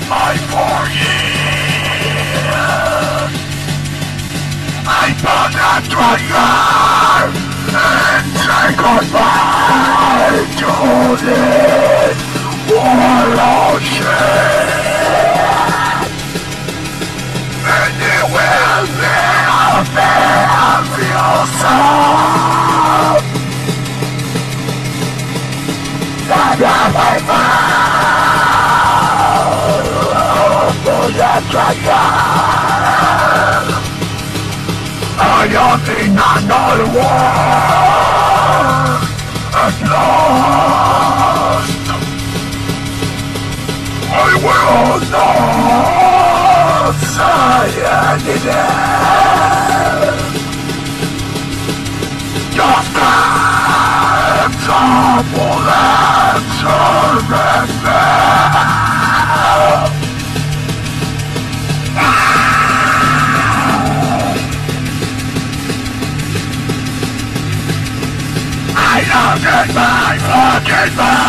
I forgive. I pull the trigger and say goodbye to this world of shit. And it will be a man for yourself. And I pull the trigger. I am in another world at last. I will not say anything. Just hands up all answering me. I looked at my fucking